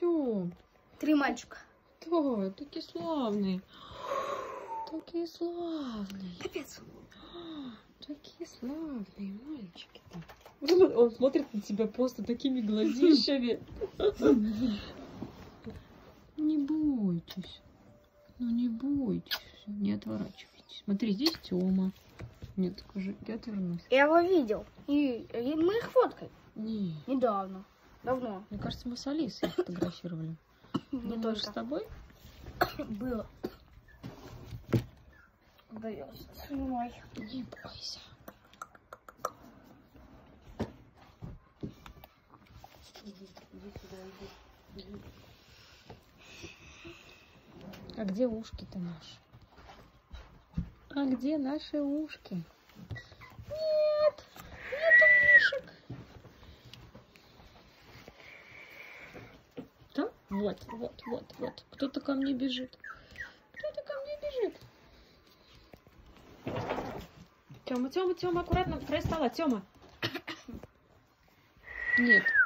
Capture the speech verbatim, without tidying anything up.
Тём. Три мальчика. Да, такие славные. Такие славные. Капец. Такие славные мальчики-то. Он смотрит на тебя просто такими глазищами. Не бойтесь. Ну не бойтесь. Не отворачивайтесь. Смотри, здесь Тёма. Нет, скажи, я отвернусь. Я его видел. И, и мы их фоткали. Не. Недавно. Давно. Мне кажется, мы с Алисой фотографировали. Не Думаешь, с тобой? Было. Да я снимай. Не бойся. А где ушки-то наши? А где наши ушки? Нет, нет ушек. Да? Вот, вот, вот, вот. Кто-то ко мне бежит. Кто-то ко мне бежит. Тёма, Тёма, Тёма, аккуратно, край стола, Тёма. Нет.